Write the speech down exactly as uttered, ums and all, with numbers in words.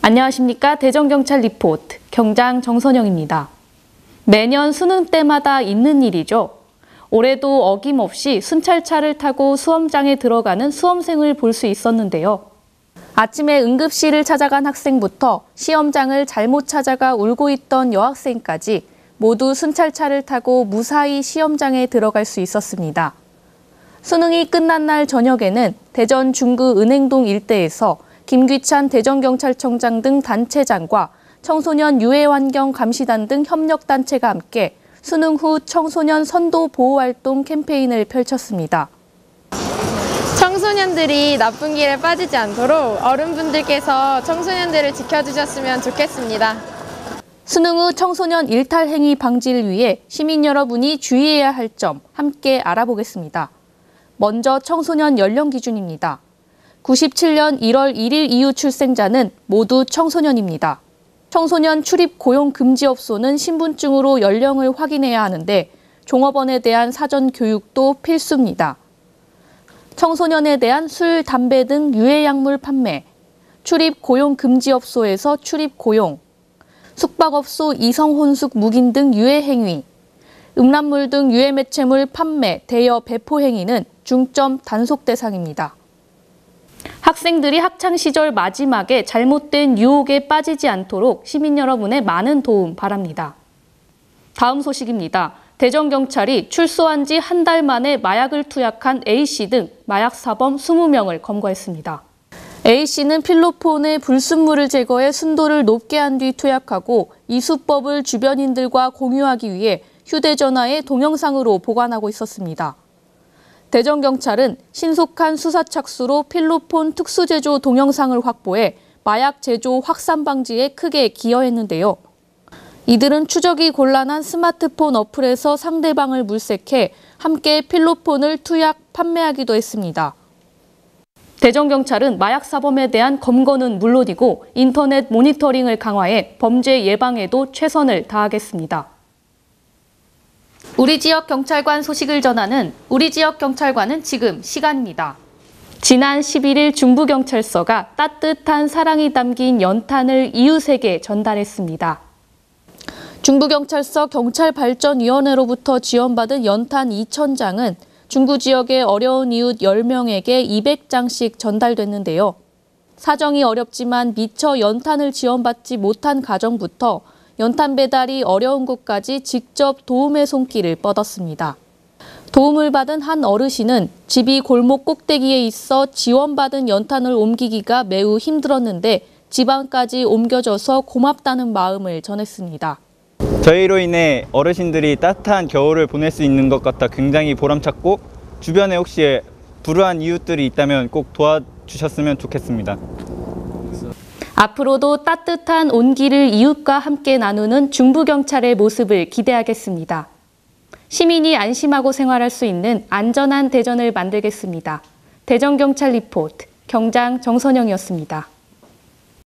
안녕하십니까. 대전경찰 리포트 경장 정선영입니다. 매년 수능 때마다 있는 일이죠. 올해도 어김없이 순찰차를 타고 수험장에 들어가는 수험생을 볼 수 있었는데요. 아침에 응급실을 찾아간 학생부터 시험장을 잘못 찾아가 울고 있던 여학생까지 모두 순찰차를 타고 무사히 시험장에 들어갈 수 있었습니다. 수능이 끝난 날 저녁에는 대전 중구 은행동 일대에서 김귀찬 대전경찰청장 등 단체장과 청소년 유해환경감시단 등 협력단체가 함께 수능 후 청소년 선도 보호활동 캠페인을 펼쳤습니다. 청소년들이 나쁜 길에 빠지지 않도록 어른분들께서 청소년들을 지켜주셨으면 좋겠습니다. 수능 후 청소년 일탈 행위 방지를 위해 시민 여러분이 주의해야 할 점 함께 알아보겠습니다. 먼저 청소년 연령 기준입니다. 구십칠 년 일월 일일 이후 출생자는 모두 청소년입니다. 청소년 출입 고용 금지 업소는 신분증으로 연령을 확인해야 하는데 종업원에 대한 사전 교육도 필수입니다. 청소년에 대한 술, 담배 등 유해약물 판매, 출입 고용 금지 업소에서 출입 고용, 숙박업소 이성 혼숙 묵인 등 유해 행위, 음란물 등 유해 매체물 판매, 대여, 배포 행위는 중점 단속 대상입니다. 학생들이 학창시절 마지막에 잘못된 유혹에 빠지지 않도록 시민 여러분의 많은 도움 바랍니다. 다음 소식입니다. 대전경찰이 출소한 지 한 달 만에 마약을 투약한 A씨 등 마약사범 이십 명을 검거했습니다. A씨는 필로폰의 불순물을 제거해 순도를 높게 한 뒤 투약하고 이 수법을 주변인들과 공유하기 위해 휴대전화에 동영상으로 보관하고 있었습니다. 대전경찰은 신속한 수사 착수로 필로폰 특수제조 동영상을 확보해 마약 제조 확산 방지에 크게 기여했는데요. 이들은 추적이 곤란한 스마트폰 어플에서 상대방을 물색해 함께 필로폰을 투약, 판매하기도 했습니다. 대전경찰은 마약사범에 대한 검거는 물론이고 인터넷 모니터링을 강화해 범죄 예방에도 최선을 다하겠습니다. 우리 지역 경찰관 소식을 전하는 우리 지역 경찰관은 지금 시간입니다. 지난 십일일 중부경찰서가 따뜻한 사랑이 담긴 연탄을 이웃에게 전달했습니다. 중부경찰서 경찰발전위원회로부터 지원받은 연탄 이천 장은 중구 지역의 어려운 이웃 열 명에게 이백 장씩 전달됐는데요. 사정이 어렵지만 미처 연탄을 지원받지 못한 가정부터 연탄 배달이 어려운 곳까지 직접 도움의 손길을 뻗었습니다. 도움을 받은 한 어르신은 집이 골목 꼭대기에 있어 지원받은 연탄을 옮기기가 매우 힘들었는데 집 안까지 옮겨줘서 고맙다는 마음을 전했습니다. 저희로 인해 어르신들이 따뜻한 겨울을 보낼 수 있는 것 같아 굉장히 보람찼고 주변에 혹시 불우한 이웃들이 있다면 꼭 도와주셨으면 좋겠습니다. 앞으로도 따뜻한 온기를 이웃과 함께 나누는 중부경찰의 모습을 기대하겠습니다. 시민이 안심하고 생활할 수 있는 안전한 대전을 만들겠습니다. 대전경찰 리포트 경장 정선영이었습니다.